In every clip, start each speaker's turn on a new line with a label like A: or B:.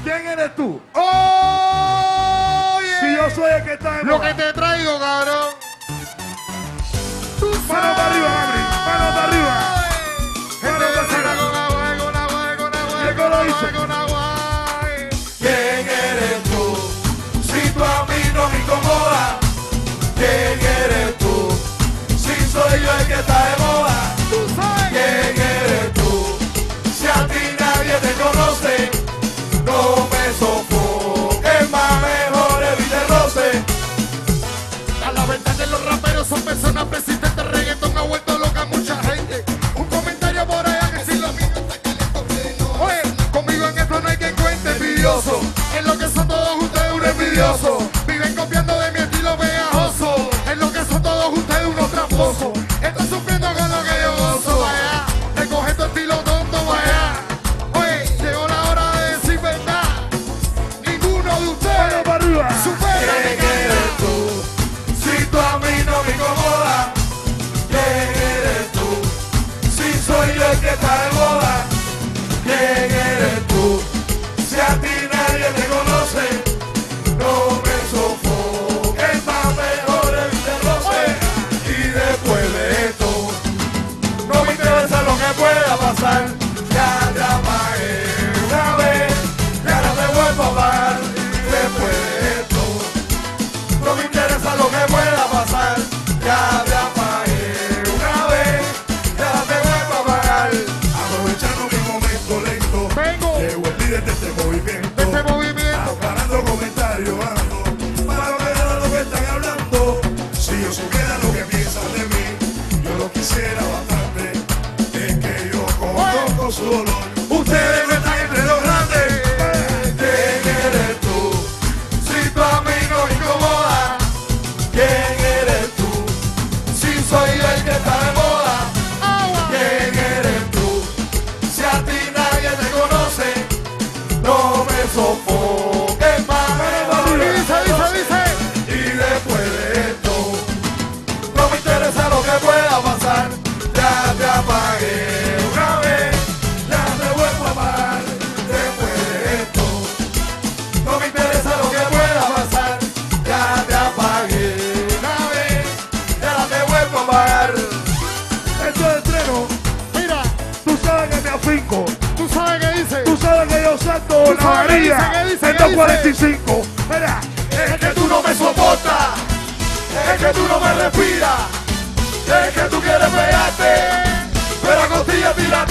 A: ¿Quién eres tú?
B: Oye,
A: Si yo soy el que está en
B: lo
A: moda.
B: que te traigo, cabrón. Tú
A: Mano para arriba, Abri. Mano para arriba. Mano para arriba. ¿Quién lo dice?
C: ¿Quién eres tú? Si tú a mí no me incomoda. ¿Quién eres tú? Si soy yo el que está de moda. ¿Quién eres tú? Si a ti nadie te conoce, no me sofoques, más mejor evite roce.
B: A la verdad de los raperos son personas persistentes. Reggaetón ha vuelto loca a mucha gente. Un comentario por allá que si lo mío está caliente. Oye, conmigo en esto no hay quien cuente. Envidioso, en lo que son todos ustedes un envidioso. Viven copiando de mi estilo pegajoso. En lo que son todos ustedes unos tramposos. Estoy sufriendo con lo que yo gozo. Vaya, recoge tu estilo tonto, vaya. Oye, llegó la hora de decir verdad. Ninguno de
A: Mano
B: ustedes
A: para arriba.
B: supera mi
C: ¿Quién eres tú? Si tú a mí no me incomoda. ¿Quién eres tú? Si soy yo el que está de moda. ¿Quién eres tú? Si a ti nadie te conoce, no me sofoques, más mejor evite roce. Y después de esto, no me interesa lo que pueda pasar. Ya te apagué una vez, ya no te vuelvo a apagar. Después de esto, no me interesa lo que pueda pasar. Ya te apagué una vez, ya te vuelvo a apagar. Aprovechando mi momento lento,
B: Vengo
C: llego el líder de este movimiento.
B: de este movimiento.
C: Parando comentarios, ando, para no ver lo que están hablando. Si yo supiera lo que piensan de mí, yo lo quisiera bastante. Es que yo conozco su dolor. Ustedes no están entre los grandes. ¿Quién eres tú? Si tú a mí no me incomoda. ¿Quién eres tú? Si soy yo el que está de moda. ¿Quién eres tú? Si a ti nadie te conoce, no me sofoques, más
B: Dice.
C: y después de esto, no me interesa lo que pueda pasar. Ya te apagué una vez, ya te vuelvo a apagar. Después de esto, no me interesa lo que pueda pasar. Ya te apagué una vez, ya te vuelvo a apagar.
A: Esto es estreno.
B: Mira,
A: Tú sabes que me afinco.
B: tú sabes qué dice.
A: Tú sabes que yo salto
B: ¿Tú
A: la
B: sabes qué
A: varilla
B: dice? ¿Qué dice?
A: en
B: ¿Qué dice?
A: 245. Mira,
C: Es que tú no me soportas, es que tú no me respiras, es que tú quieres pegarte, pero a costilla tira.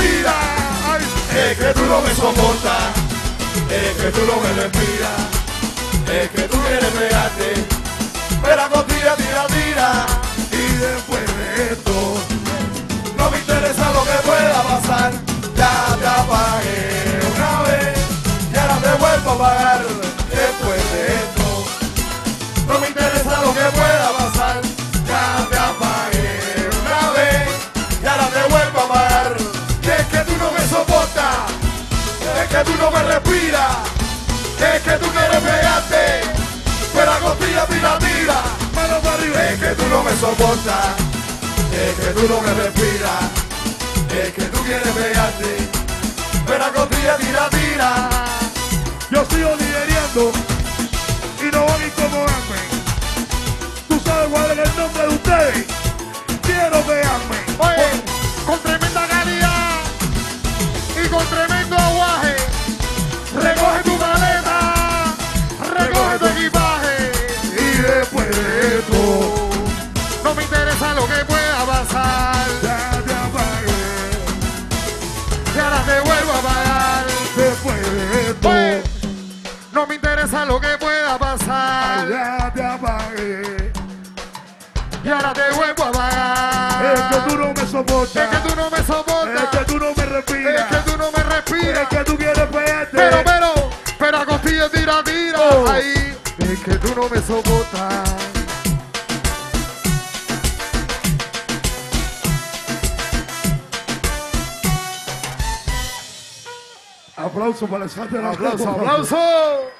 C: Es que tú no me soportas, es que tú no me respiras, es que tú quieres pegarte, pero a costilla tira. Y después de esto, no me interesa lo que pueda pasar. Ya te apagué una vez, y ahora te vuelvo a apagar. Después de esto, no me interesa lo que pueda pasar. Ya te apagué una vez, y ahora te vuelvo a apagar. Y es que tú no me soportas, es que tú no me respiras, es que tú quieres pegarte, pero a costilla tira.
A: mano para arriba.
C: Es que tú no me soportas, es que tú no me respiras, es que tú quieres pegarte, pero a costilla tira.
A: Yo sigo liderando y no van a incomodarme. ¿Tú sabes cuál es el nombre de ustedes? Quiero pegarme.
B: Oye, con tremenda calidad y con tremendo aguaje. Recoge tu maleta, recoge tu equipaje.
A: Y después de esto,
B: No me interesa lo que pueda pasar.
A: ya te apagué.
B: Y ahora te vuelvo a pagar.
A: Después de esto,
B: Oye, no me interesa lo que pueda pasar.
A: ya te apagué.
B: Y ahora te vuelvo a pagar.
A: Es que tú no me soportas.
B: Es que tú no me
A: Es
B: soportas.
A: que tú no me respiras.
B: Es que tú no me respiras.
A: Es que tú quieres pegarte.
B: Pero a costilla tira.
A: Oh.
B: Ahí. Es que tú no me soportas.
A: Aplauso para el Alexander.
B: Aplauso.